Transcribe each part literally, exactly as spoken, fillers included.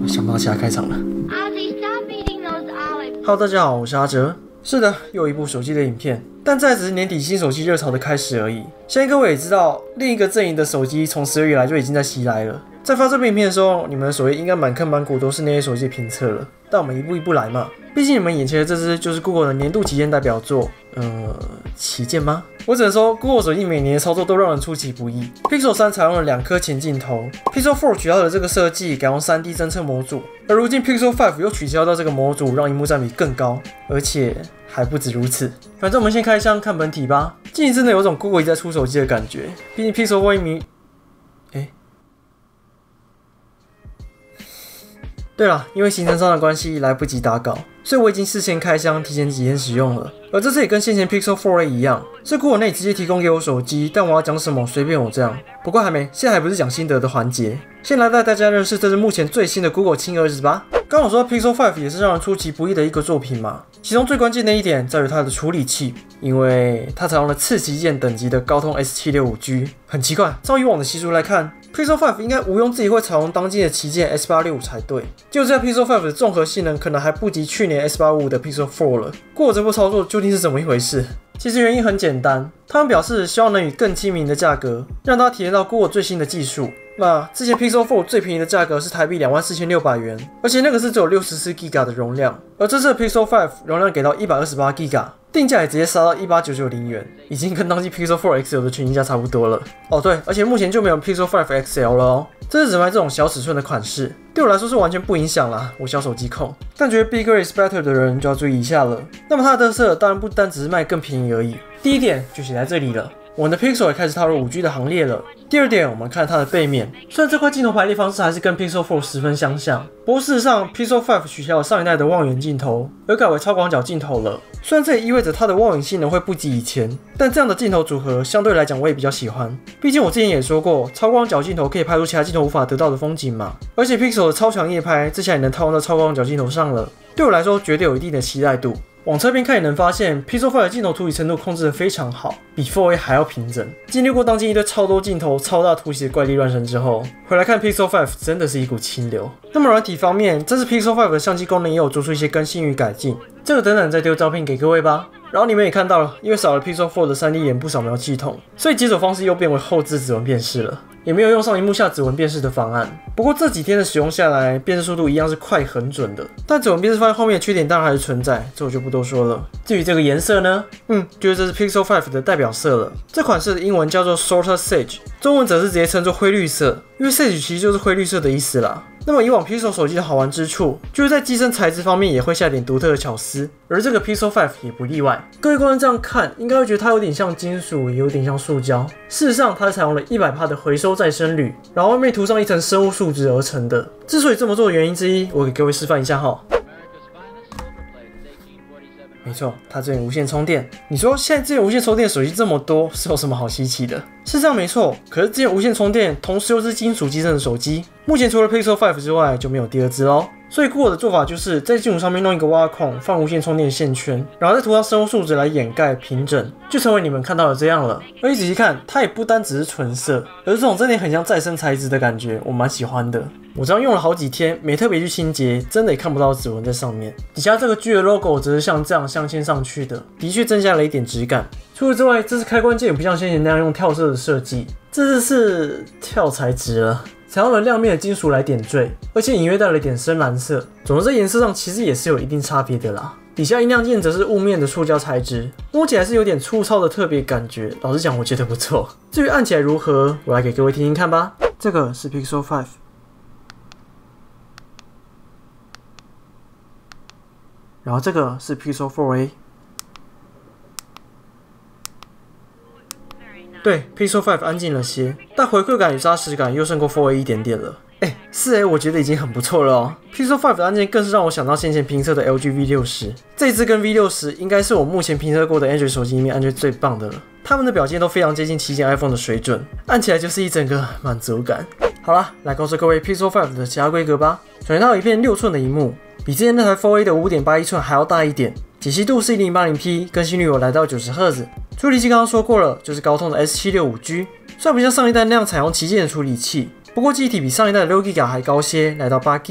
想不到其他开场了。Hello， 大家好，我是阿哲。是的，又一部手机的影片，但这只是年底新手机热潮的开始而已。相信各位也知道，另一个阵营的手机从十二月来就已经在袭来了。在发这部影片的时候，你们的首页应该满坑满谷都是那些手机的评测了。但我们一步一步来嘛，毕竟你们眼前的这只就是 Google 的年度旗舰代表作。呃，旗舰吗？我只能说 Google 手机每年的操作都让人出其不意。Pixel 三采用了两颗前镜头 ，Pixel 四取消了这个设计，改用 三 D 侦测模组，而如今 Pixel 五又取消掉这个模组，让萤幕占比更高，而且还不止如此。反正我们先开箱看本体吧。近期真的有种 Google 一直在出手机的感觉，毕竟 Pixel 四一名，哎。对了，因为行程上的关系来不及打稿，所以我已经事先开箱，提前几天使用了。而这次也跟先前 Pixel 四 A 一样，是 Google 内直接提供给我手机，但我要讲什么随便我这样。不过还没，现在还不是讲心得的环节，先来带大家认识这是目前最新的 Google 亲儿子吧。刚好说 Pixel 五也是让人出其不意的一个作品嘛，其中最关键的一点在于它的处理器，因为它采用了次旗舰等级的高通 S 七六五 G。很奇怪，照以往的习俗来看，Pixel 五应该毋庸置疑会采用当今的旗舰 S 八六五才对，就这样 Pixel 五的综合性能可能还不及去年 S 八五五的 Pixel 四了。过这波操作究竟是怎么一回事？其实原因很简单，他们表示希望能以更亲民的价格，让大家体验到 Google 最新的技术。那之前 Pixel 四最便宜的价格是台币两万四千六百元，而且那个是只有六十四 G B 的容量，而这次的 Pixel 五容量给到一百二十八 G B， 定价也直接杀到一八九九零元，已经跟当季 Pixel 四 X L 的全新价差不多了。哦对，而且目前就没有 Pixel 五 X L 了哦，这是只卖这种小尺寸的款式，对我来说是完全不影响啦，我小手机控。但觉得 bigger is better 的人就要注意一下了。那么它的特色当然不单只是卖更便宜而已，第一点就写在这里了。我们的 Pixel 也开始踏入 五 G 的行列了。第二点，我们看它的背面，虽然这块镜头排列方式还是跟 Pixel 四十分相像，不过事实上 Pixel 五取消了上一代的望远镜头，而改为超广角镜头了。虽然这也意味着它的望远性能会不及以前，但这样的镜头组合相对来讲我也比较喜欢。毕竟我之前也说过，超广角镜头可以拍出其他镜头无法得到的风景嘛。而且 Pixel 的超强夜拍之前也能套用到超广角镜头上了，对我来说绝对有一定的期待度。往侧边看也能发现 Pixel 五的镜头处理程度控制得非常好，比 四 A 还要平整。经历过当今一堆超多镜头、超大凸起的怪力乱神之后，回来看 Pixel 五真的是一股清流。那么软体方面，这次 Pixel 五的相机功能也有做出一些更新与改进，这个等等再丢照片给各位吧。然后你们也看到了，因为少了 Pixel 四的 三 D 眼部扫描系统，所以解锁方式又变为后置指纹辨识了，也没有用上萤幕下指纹辨识的方案。不过这几天的使用下来，辨识速度一样是快很准的。但指纹辨识放在后面的缺点当然还是存在，这我就不多说了。至于这个颜色呢，嗯，就是这是 Pixel 五的代表色了。这款色的英文叫做 Salted Sage， 中文则是直接称作灰绿色，因为 Sage 其实就是灰绿色的意思啦。那么以往 Pixel 手机的好玩之处，就是在机身材质方面也会下点独特的巧思，而这个 Pixel 五也不例外。各位观众这样看，应该会觉得它有点像金属，也有点像塑胶。事实上，它是采用了 百分之百 的回收再生铝，然后外面涂上一层生物树脂而成的。之所以这么做的原因之一，我给各位示范一下哈。没错，它支援无线充电。你说现在支援无线充电的手机这么多，是有什么好稀奇的？是这样没错，可是支援无线充电，同时又是金属机身的手机，目前除了 Pixel 五之外就没有第二支咯。所以 Google 的做法就是在金属上面弄一个挖孔，放无线充电的线圈，然后再涂上生物树脂来掩盖平整，就成为你们看到的这样了。而你仔细看，它也不单只是纯色，而是这种真的很像再生材质的感觉，我蛮喜欢的。我这样用了好几天，没特别去清洁，真的也看不到指纹在上面。底下这个 G 的 logo 则是像这样镶嵌上去的，的确增加了一点质感。除此之外，这次开关键也不像先前那样用跳色的设计，这次是跳材质了，采用了亮面的金属来点缀，而且隐约带了一点深蓝色。总之在颜色上其实也是有一定差别的啦。底下音量键则是雾面的塑胶材质，摸起来是有点粗糙的特别感觉，老实讲我觉得不错。至于按起来如何，我来给各位听听看吧。这个是 Pixel 五。然后这个是 Pixel 四 A， 对 Pixel 五安静了些，但回馈感与扎实感又胜过四 A 一点点了。哎，四 A 我觉得已经很不错了哦。Pixel 五的按键更是让我想到先前评测的 L G V 六十，这一支跟 V 六十应该是我目前评测过的 Android 手机里面按键最棒的了。他们的表现都非常接近旗舰 iPhone 的水准，按起来就是一整个满足感。好啦，来告诉各位 Pixel 五的其他规格吧。首先它有一片六寸的萤幕，比之前那台 四 A 的 五点八一寸还要大一点，解析度是 一零八零 P， 更新率有来到九十赫兹。处理器刚刚说过了，就是高通的 S 七六五 G， 虽然不像上一代那样采用旗舰的处理器，不过记忆体比上一代的六 G B 还高些，来到八 G B。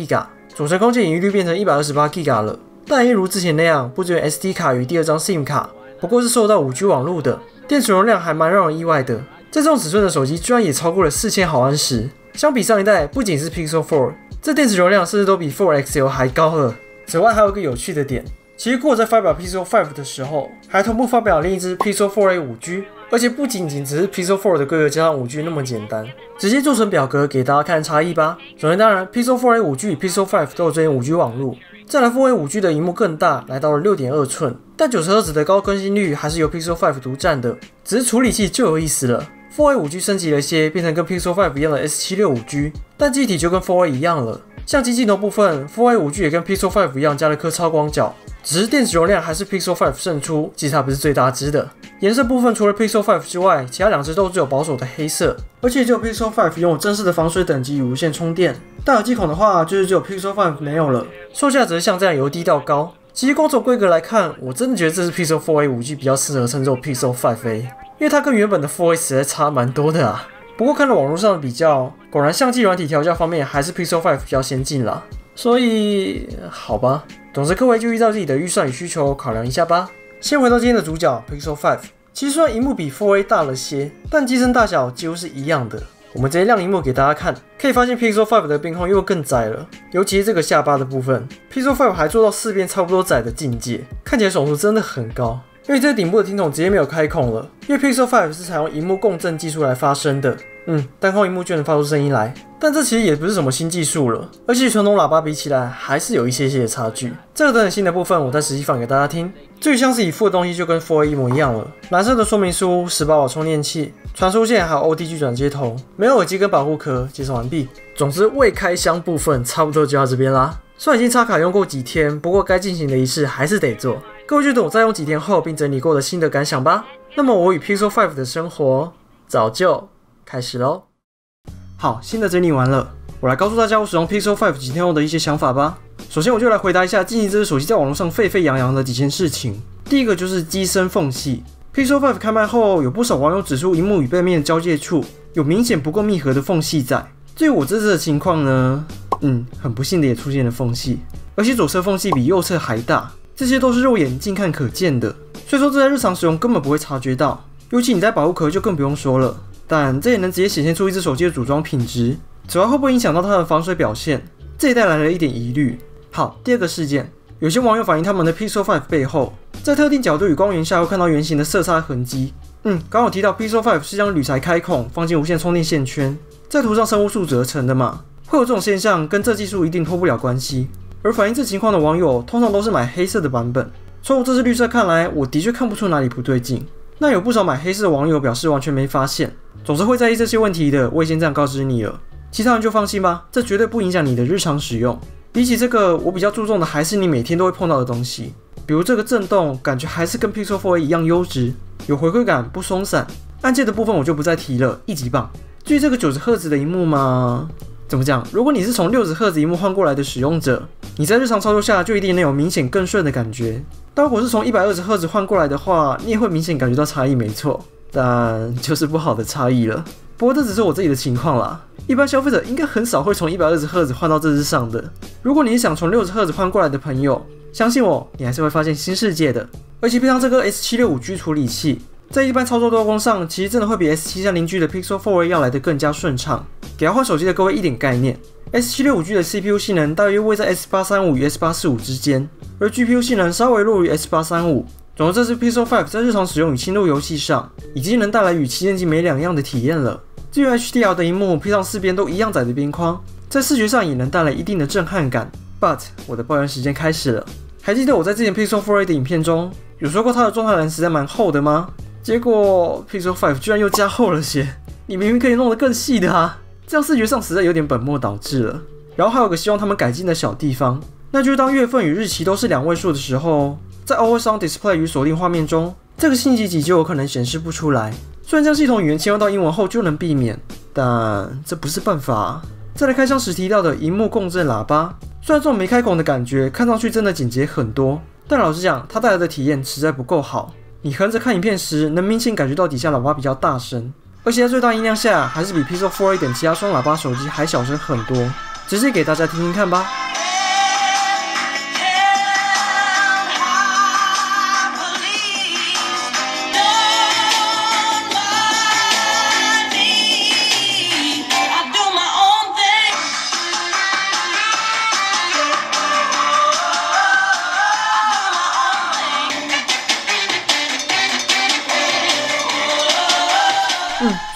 组成空间隐喻率变成 一百二十八 G B 了，但一如之前那样，不支援 S D 卡与第二张 SIM 卡，不过是受到 五 G 网路的，电池容量还蛮让人意外的。在这种尺寸的手机居然也超过了四千毫安时，相比上一代，不仅是 Pixel 四，这电池容量甚至都比 四 X L 还高了。此外还有一个有趣的点，其实Google在发表 Pixel 五的时候，还同步发表另一支 Pixel 四 A 五 G， 而且不仅仅只是 Pixel 四的规格加上 五 G 那么简单，直接做成表格给大家看差异吧。首先当然 Pixel 四 A 五 G 与 Pixel 五都有支援 五 G 网路，再来 四 A 五 G 的萤幕更大，来到了 六点二寸，但九十赫兹的高更新率还是由 Pixel 五独占的，只是处理器就有意思了。四 A 五 G 升级了些，变成跟 Pixel 五一样的 S 七六五 G， 但机体就跟 四 A 一样了。相机镜头部分 ，四 A 五 G 也跟 Pixel 五一样加了颗超广角，只是电池容量还是 Pixel 五胜出，即使它不是最大支的。颜色部分除了 Pixel 五之外，其他两只都只有保守的黑色，而且只有 Pixel 五拥有正式的防水等级与无线充电。但耳机孔的话，就是只有 Pixel 五没有了。售价则像这样由低到高。其实光从规格来看，我真的觉得这是 Pixel 四 A 五 G 比较适合称作 Pixel 五 A， 因为它跟原本的 四 A 实在差蛮多的啊。不过看了网络上的比较，果然相机软体调教方面还是 Pixel 五比较先进啦。所以好吧，总之各位就依照自己的预算与需求考量一下吧。先回到今天的主角 Pixel 五，其实虽然萤幕比 四 A 大了些，但机身大小几乎是一样的。我们直接亮萤幕给大家看，可以发现 Pixel 五的边框又更窄了，尤其是这个下巴的部分 ，Pixel 五还做到四边差不多窄的境界，看起来爽度真的很高。因为这个顶部的听筒直接没有开孔了，因为 Pixel 五是采用萤幕共振技术来发声的。嗯，单靠萤幕就能发出声音来，但这其实也不是什么新技术了，而且传统喇叭比起来还是有一些些的差距。这个等等新的部分，我再实际放给大家听。至于像是以附的东西，就跟 四 A 一模一样了。蓝色的说明书、十八瓦充电器、传输线还有 O D G 转接头，没有耳机跟保护壳。介绍完毕。总之，未开箱部分差不多就到这边啦。虽然已经插卡用过几天，不过该进行的仪式还是得做。各位就等我再用几天后，并整理过的心得感想吧。那么我与 Pixel 五的生活早就开始喽。好，新的整理完了，我来告诉大家我使用 Pixel 五几天后的一些想法吧。首先，我就来回答一下近期这只手机在网络上沸沸扬扬的几件事情。第一个就是机身缝隙。Pixel 五开卖后，有不少网友指出，萤幕与背面的交界处有明显不够密合的缝隙在。至于我这次的情况呢，嗯，很不幸的也出现了缝隙，而且左侧缝隙比右侧还大，这些都是肉眼近看可见的，所以说这在日常使用根本不会察觉到，尤其你戴保护壳就更不用说了。但这也能直接显现出一只手机的组装品质，此外会不会影响到它的防水表现，这也带来了一点疑虑。好，第二个事件，有些网友反映他们的 Pixel 五背后，在特定角度与光源下会看到圆形的色差痕迹。嗯，刚好提到 Pixel 五是将铝材开孔放进无线充电线圈，在涂上生物树脂而成的嘛，会有这种现象，跟这技术一定脱不了关系。而反映这情况的网友通常都是买黑色的版本，从我这支绿色看来，我的确看不出哪里不对劲。那有不少买黑色的网友表示完全没发现。总之会在意这些问题的，我已经这样告知你了。其他人就放心吧，这绝对不影响你的日常使用。比起这个，我比较注重的还是你每天都会碰到的东西，比如这个震动，感觉还是跟 Pixel 四 A 一样优质，有回馈感，不松散。按键的部分我就不再提了，一级棒。至于这个九十赫兹的萤幕嘛，怎么讲？如果你是从六十赫兹萤幕换过来的使用者，你在日常操作下就一定能有明显更顺的感觉。但如果是从一百二十赫兹换过来的话，你也会明显感觉到差异，没错。但就是不好的差异了。不过这只是我自己的情况啦，一般消费者应该很少会从一百二十赫兹换到这支上的。如果你是想从六十赫兹换过来的朋友，相信我，你还是会发现新世界的。而且配上这个 S 七六五 G 处理器，在一般操作多功上，其实真的会比 S 七三零 G 的 Pixel 四 A 要来得更加顺畅。给要换手机的各位一点概念 ，S 七六五 G 的 C P U 性能大约位在 S 八三五 与 S 八四五之间，而 G P U 性能稍微弱于 S 八三五。总之，这支 Pixel 五在日常使用与轻度游戏上，已经能带来与旗舰机没两样的体验了。至于 H D R 的萤幕配上四边都一样窄的边框，在视觉上也能带来一定的震撼感。But 我的抱怨时间开始了。还记得我在之前 Pixel 四 A 的影片中有说过它的状态栏实在蛮厚的吗？结果 Pixel 五居然又加厚了些，你明明可以弄得更细的啊！这样视觉上实在有点本末倒置了。然后还有个希望他们改进的小地方，那就是当月份与日期都是两位数的时候，在 Always On Display 与锁定画面中，这个信息集就有可能显示不出来。虽然将系统语言切换到英文后就能避免，但这不是办法啊。再来开箱时提到的萤幕共振喇叭，虽然这种没开孔的感觉看上去真的简洁很多，但老实讲，它带来的体验实在不够好。你横着看影片时，能明显感觉到底下喇叭比较大声，而且在最大音量下，还是比 Pixel 四 A 等其他双喇叭手机还小声很多。直接给大家听听看吧。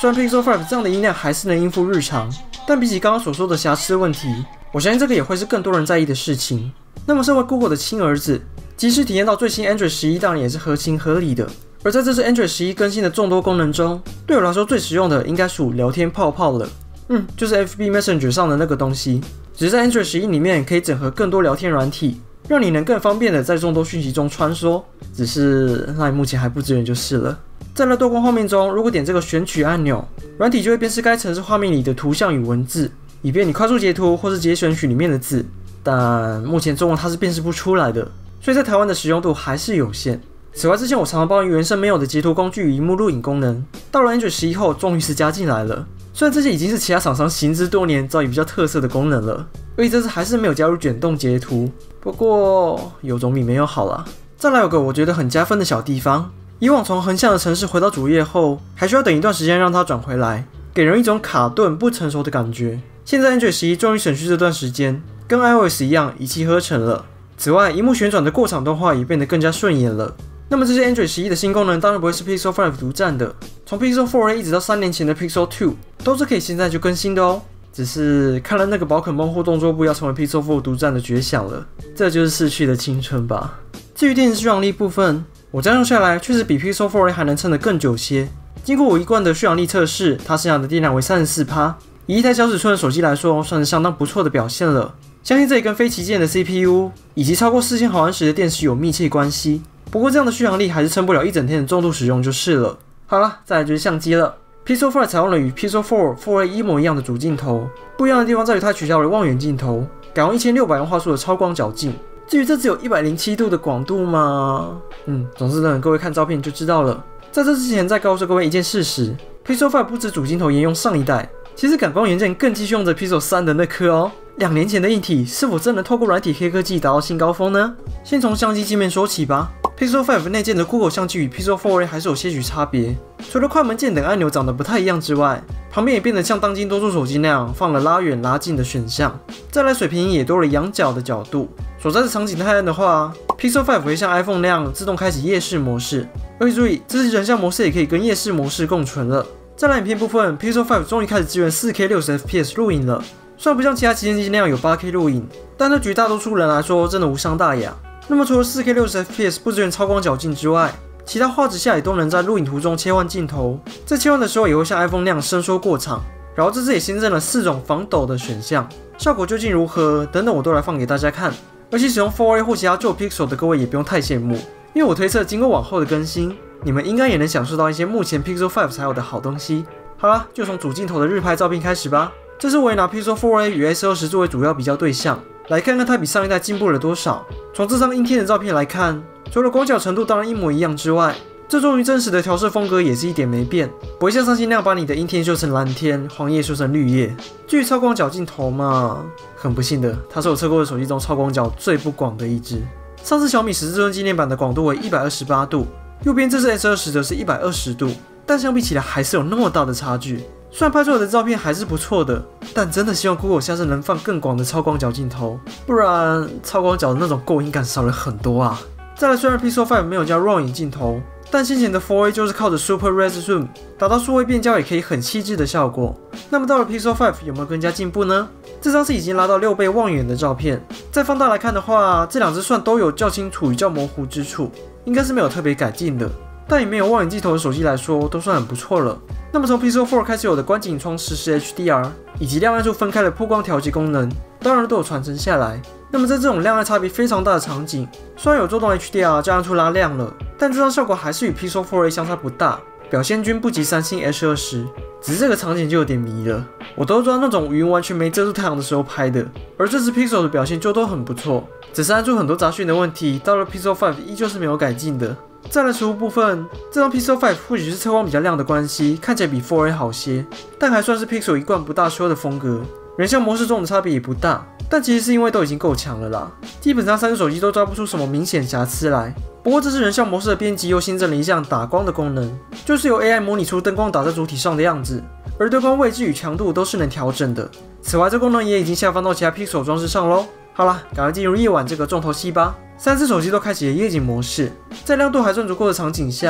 虽然 Pixel 五这样的音量还是能应付日常，但比起刚刚所说的瑕疵问题，我相信这个也会是更多人在意的事情。那么身为 Google 的亲儿子，即使体验到最新 Android 十一当然也是合情合理的。而在这次 Android 十一更新的众多功能中，对我来说最实用的应该属聊天泡泡了。嗯，就是 F B Messenger 上的那个东西，只是在 Android 十一里面可以整合更多聊天软体，让你能更方便的在众多讯息中穿梭。只是 Line 目前还不支援就是了。在那多光画面中，如果点这个选取按钮，软体就会辨识该程式画面里的图像与文字，以便你快速截图或是直接选取里面的字。但目前中文它是辨识不出来的，所以在台湾的使用度还是有限。此外，之前我常常抱怨原生没有的截图工具与萤幕录影功能，到了 Android 十一后终于是加进来了。虽然这些已经是其他厂商行之多年早已比较特色的功能了，而且这次还是没有加入卷动截图。不过有总比没有好啦。再来有个我觉得很加分的小地方，以往从横向的城市回到主页后，还需要等一段时间让它转回来，给人一种卡顿不成熟的感觉。现在 Android 十一终于省去这段时间，跟 iOS 一样一气呵成了。此外，萤幕旋转的过场动画也变得更加顺眼了。那么这些 Android 十一的新功能当然不会是 Pixel 五独占的，从 Pixel 四 A 一直到三年前的 Pixel 二都是可以现在就更新的哦。只是看了那个宝可梦互动桌布要成为 Pixel 四独占的绝响了，这就是逝去的青春吧。至于电池续航力部分，我这样用下来确实比 Pixel 四 A 还能撑得更久些。经过我一贯的续航力测试，它剩下的电量为 百分之三十四， 以一台小尺寸的手机来说，算是相当不错的表现了。相信这也跟非旗舰的 C P U 以及超过四千毫安时的电池有密切关系。不过这样的续航力还是撑不了一整天的重度使用就是了。好了，再来就是相机了。Pixel 五采用了与 Pixel 四 四 A 一模一样的主镜头，不一样的地方在于它取消了望远镜头，改用一千六百万画素的超广角镜。至于这只有一百零七度的广度吗？嗯，总之等各位看照片就知道了。在这之前再告诉各位一件事实， Pixel 五不止主镜头沿用上一代，其实感光元件更继续用着 Pixel 三的那颗哦。两年前的硬体是否真能透过软体黑科技达到新高峰呢？先从相机界面说起吧。Pixel 五内建的 Google 相机与 Pixel 四 A 还是有些许差别，除了快门键等按钮长得不太一样之外，旁边也变得像当今多数手机那样放了拉远拉近的选项。再来水平也多了仰角的角度。所在的场景太暗的话 ，Pixel 五会像 iPhone 那样自动开启夜视模式，而且注意，这次人像模式也可以跟夜视模式共存了。再来影片部分 ，Pixel 五终于开始支援 四 K 六十 F P S 录影了。虽然不像其他旗舰机那样有 八 K 录影，但对绝大多数人来说真的无伤大雅。那么除了 四 K 六十 F P S 不支援超广角镜之外，其他画质下也都能在录影途中切换镜头，在切换的时候也会像 iPhone 那样伸缩过场。然后这次也新增了四种防抖的选项，效果究竟如何等等我都来放给大家看。而且使用 四 A 或其他旧 Pixel 的各位也不用太羡慕，因为我推测经过往后的更新，你们应该也能享受到一些目前 Pixel 五才有的好东西。好啦，就从主镜头的日拍照片开始吧。这次我也拿 Pixel 四 A 与 S 二十作为主要比较对象，来看看它比上一代进步了多少。从这张阴天的照片来看，除了广角程度当然一模一样之外，这终于真实的调色风格也是一点没变，不会像上期那样把你的阴天修成蓝天，黄叶修成绿叶。至于超广角镜头嘛，很不幸的，它是我测过的手机中超广角最不广的一支。上次小米十至尊纪念版的广度为一百二十八度，右边这次 S 二十则是一百二十度，但相比起来还是有那么大的差距。虽然拍出来的照片还是不错的，但真的希望 Google 下次能放更广的超广角镜头，不然超广角的那种过瘾感少了很多啊。再来，虽然 Pixel 五没有加 RAW 影镜头，但先前的 四 A 就是靠着 Super Res Zoom 达到数位变焦也可以很细致的效果。那么到了 Pixel 五有没有更加进步呢？这张是已经拉到六倍望远的照片，再放大来看的话，这两只算都有较清楚与较模糊之处，应该是没有特别改进的。但以没有望远镜头的手机来说，都算很不错了。那么从 Pixel 四开始有的观景窗实时 H D R 以及亮暗处分开的曝光调节功能，当然都有传承下来。那么在这种亮暗差别非常大的场景，虽然有做动 H D R 将暗处拉亮了，但这张效果还是与 Pixel 四 A 相差不大，表现均不及三星 H 二十。只是这个场景就有点迷了，我都知道那种云完全没遮住太阳的时候拍的，而这支 Pixel 的表现就都很不错，只是暗处很多杂讯的问题，到了 Pixel 五依旧是没有改进的。再来实物部分，这张 Pixel 五或许是测光比较亮的关系，看起来比 四 A 好些，但还算是 Pixel 一贯不大修的风格。人像模式中的差别也不大，但其实是因为都已经够强了啦，基本上三只手机都抓不出什么明显瑕疵来。不过这次人像模式的编辑又新增了一项打光的功能，就是由 A I 模拟出灯光打在主体上的样子，而灯光位置与强度都是能调整的。此外，这功能也已经下放到其他 Pixel 装置上咯。好啦，赶快进入夜晚这个重头戏吧。三只手机都开启了夜景模式，在亮度还算足够的场景下，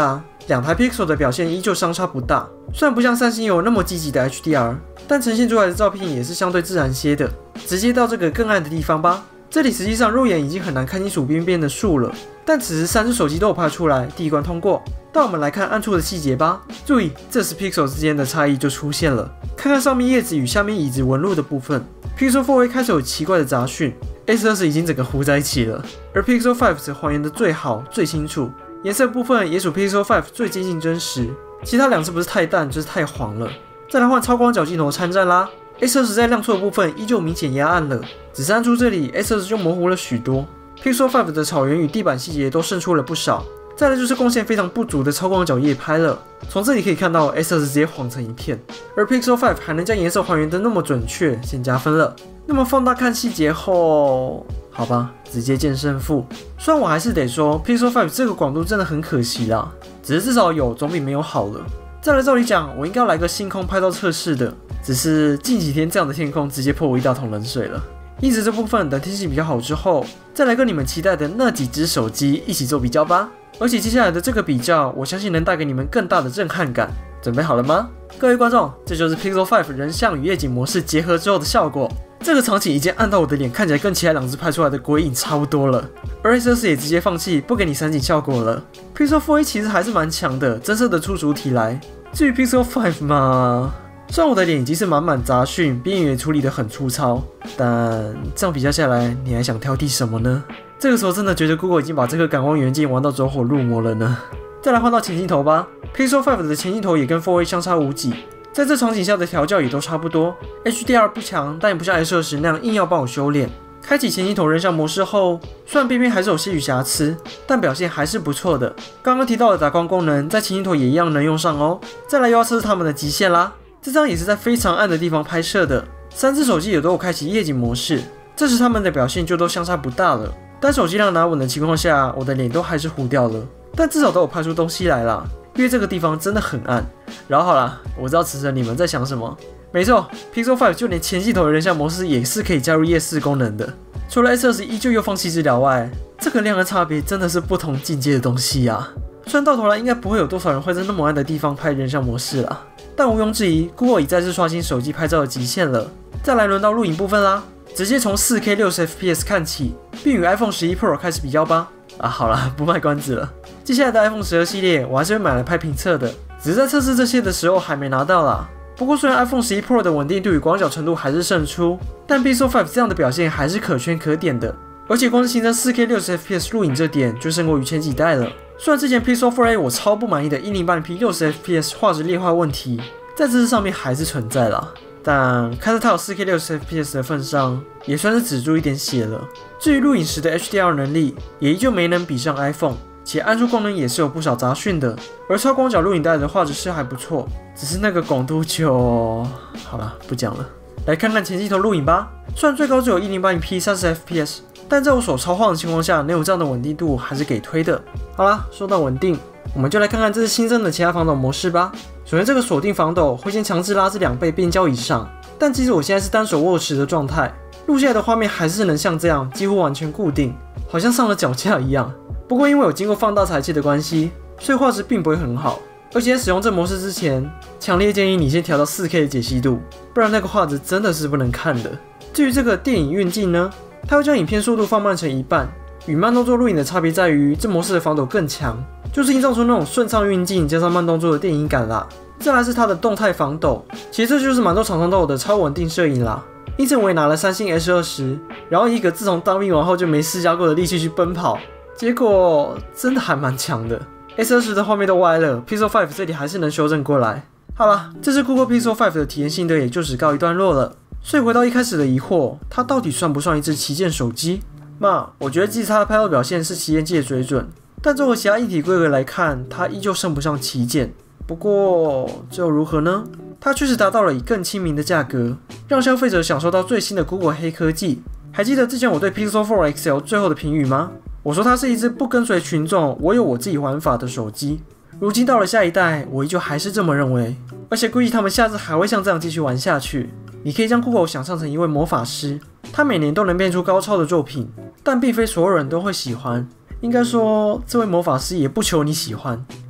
两台 Pixel 的表现依旧相差不大，虽然不像三星有那么积极的 H D R， 但呈现出来的照片也是相对自然些的。直接到这个更暗的地方吧。这里实际上肉眼已经很难看清楚边边的树了，但此时三只手机都有拍出来，第一关通过。但我们来看暗处的细节吧。注意，这时 Pixel 之间的差异就出现了。看看上面叶子与下面椅子纹路的部分 ，Pixel 四 A 开始有奇怪的杂讯 ，S 二十 已经整个糊在一起了，而 Pixel 五则还原的最好、最清楚，颜色部分也属 Pixel 五最接近真实，其他两只不是太淡就是太黄了。再来换超广角镜头参战啦。S 二十 在亮处的部分依旧明显压暗了，只是暗处这里 S 二十 就模糊了许多。Pixel 五的草原与地板细节都渗出了不少。再来就是光线非常不足的超广角夜拍了，从这里可以看到 S 二十 直接晃成一片，而 Pixel 五还能将颜色还原的那么准确，先加分了。那么放大看细节后，好吧，直接见胜负。虽然我还是得说 Pixel 五这个广度真的很可惜啦，只是至少有总比没有好了。再来照理讲，我应该要来个星空拍照测试的，只是近几天这样的天空直接泼我一大桶冷水了。因此这部分等天气比较好之后，再来跟你们期待的那几只手机一起做比较吧。而且接下来的这个比较，我相信能带给你们更大的震撼感。准备好了吗？各位观众，这就是 Pixel 五人像与夜景模式结合之后的效果。这个场景已经暗到我的脸看起来跟其他两只拍出来的鬼影差不多了，而 S 二十 也直接放弃，不给你散景效果了。Pixel 四 A 其实还是蛮强的，真射得出主体来。至于 Pixel 五嘛，虽然我的脸已经是满满杂讯，边缘也处理得很粗糙，但这样比较下来，你还想挑剔什么呢？这个时候真的觉得 Google 已经把这个感光元件玩到走火入魔了呢。再来换到前镜头吧 ，Pixel 五的前镜头也跟 四 A 相差无几，在这场景下的调教也都差不多 ，H D R 不强，但也不像 S 二十 那样硬要帮我修炼。开启前镜头人像模式后，虽然边边还是有些许瑕疵，但表现还是不错的。刚刚提到的打光功能，在前镜头也一样能用上哦。再来又要测试它们的极限啦，这张也是在非常暗的地方拍摄的，三只手机也都有开启夜景模式，这时它们的表现就都相差不大了。单手机量拿稳的情况下，我的脸都还是糊掉了，但至少都有拍出东西来啦，因为这个地方真的很暗。然后好啦，我知道此时你们在想什么，没错 ，Pixel 五就连前镜头的人像模式也是可以加入夜视功能的。除了 S 二十 依旧又放弃治疗外，这个量的差别真的是不同境界的东西啊！虽然到头来应该不会有多少人会在那么暗的地方拍人像模式啦，但毋庸置疑 ，Google 已再次刷新手机拍照的极限了。再来轮到录影部分啦。直接从 四 K 六十 F P S 看起，并与 iPhone 十一 Pro 开始比较吧。啊，好啦，不卖关子了。接下来的 iPhone 十二系列，我还是会买来拍评测的，只是在测试这些的时候还没拿到啦。不过虽然 iPhone 十一 Pro 的稳定度与广角程度还是胜出，但 Pixel 五这样的表现还是可圈可点的。而且光是新增 四 K 六十 F P S 录影这点，就胜过于前几代了。虽然之前 Pixel 四 A 我超不满意的 一零八零 P 六十 F P S 画质劣化问题，在这次上面还是存在啦。但看在它有 四 K 六十 F P S 的份上，也算是止住一点血了。至于录影时的 H D R 能力，也依旧没能比上 iPhone， 且暗处功能也是有不少杂讯的。而超广角录影带的画质是还不错，只是那个广度就……好了，不讲了。来看看前镜头录影吧，虽然最高只有 一零八零 P 三十 F P S， 但在我手超晃的情况下，能有这样的稳定度还是给推的。好啦，说到稳定，我们就来看看这次新增的其他防抖模式吧。首先，这个锁定防抖会先强制拉至两倍变焦以上，但其实我现在是单手握持的状态，录下来的画面还是能像这样几乎完全固定，好像上了脚架一样。不过因为有经过放大裁切的关系，所以画质并不会很好。而且在使用这模式之前，强烈建议你先调到 四 K 的解析度，不然那个画质真的是不能看的。至于这个电影运镜呢，它会将影片速度放慢成一半。与慢动作录影的差别在于，这模式的防抖更强，就是营造出那种顺畅运镜加上慢动作的电影感啦。再来是它的动态防抖，其实这就是蛮多厂商都有的超稳定摄影啦。因此我也拿了三星 S 二十，然后一个自从当兵完后就没施加过的力气去奔跑，结果真的还蛮强的。S 二十的画面都歪了 ，Pixel 五这里还是能修正过来。好啦，这次 Google Pixel 五的体验心得也就只告一段落了。所以回到一开始的疑惑，它到底算不算一只旗舰手机？那我觉得即使它的拍照表现是旗舰机的水准，但综合其他硬体规格来看，它依旧升不上旗舰。不过这又如何呢？它确实达到了以更亲民的价格，让消费者享受到最新的 Google 黑科技。还记得之前我对 Pixel 四 X L 最后的评语吗？我说它是一只不跟随群众，我有我自己玩法的手机。如今到了下一代，我依旧还是这么认为，而且估计他们下次还会像这样继续玩下去。你可以将 Google 想象成一位魔法师，他每年都能变出高超的作品，但并非所有人都会喜欢。应该说，这位魔法师也不求你喜欢，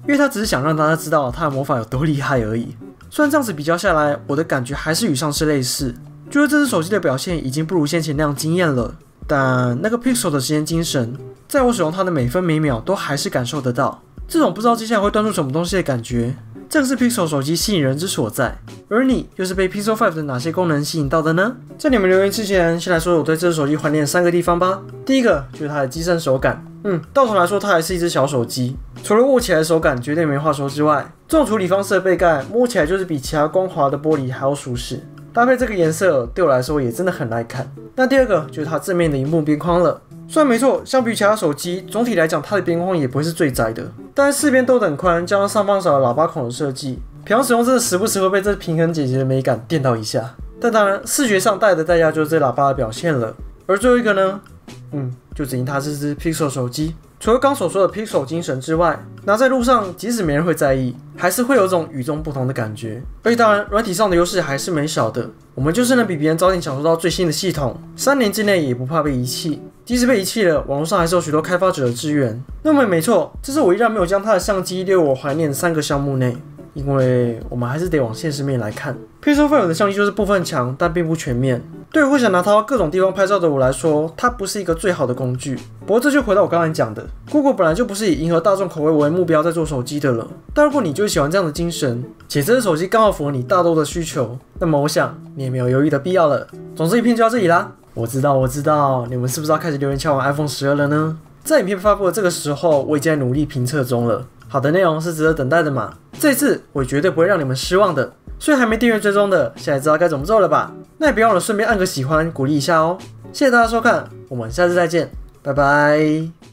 因为他只是想让大家知道他的魔法有多厉害而已。虽然这样子比较下来，我的感觉还是与上次类似，觉得这只手机的表现已经不如先前那样惊艳了。但那个 Pixel 的实验精神，在我使用它的每分每秒都还是感受得到。这种不知道接下来会端出什么东西的感觉，这个是 Pixel 手机吸引人之所在。而你又是被 Pixel 五的哪些功能吸引到的呢？在你们留言之前，先来说说我对这只手机怀念的三个地方吧。第一个就是它的机身手感，嗯，到头来说它还是一只小手机，除了握起来的手感绝对没话说之外，这种处理方式的背盖摸起来就是比其他光滑的玻璃还要舒适。搭配这个颜色，对我来说也真的很耐看。那第二个就是它正面的萤幕边框了。虽然没错，相比于其他手机，总体来讲它的边框也不会是最窄的，但是四边都很宽，加上上方少了喇叭孔的设计，平常使用真的时不时会被这平衡姐姐的美感电到一下。但当然，视觉上带的代价就是这喇叭的表现了。而最后一个呢，嗯，就只因它是只 Pixel 手机。除了刚所说的 Pixel 精神之外，拿在路上即使没人会在意，还是会有种与众不同的感觉。而且当然，软体上的优势还是没少的。我们就是能比别人早点享受到最新的系统，三年之内也不怕被遗弃。即使被遗弃了，网络上还是有许多开发者的支援。那么没错，这是我依然没有将它的相机列入我怀念的三个项目内。因为我们还是得往现实面来看 ，Pixel 五的相机就是部分强，但并不全面。对于会想拿它到各种地方拍照的我来说，它不是一个最好的工具。不过这就回到我刚才讲的 ，Google 本来就不是以迎合大众口味为目标在做手机的了。但如果你就喜欢这样的精神，且这只手机刚好符合你大多的需求，那么我想你也没有犹豫的必要了。总之，影片就到这里啦。我知道，我知道，你们是不是要开始留言敲完 iPhone 十二了呢？在影片发布的这个时候，我已经在努力评测中了。好的内容是值得等待的嘛？这次我绝对不会让你们失望的。所以还没订阅追踪的，现在知道该怎么做了吧？那也别忘了顺便按个喜欢，鼓励一下哦。谢谢大家收看，我们下次再见，拜拜。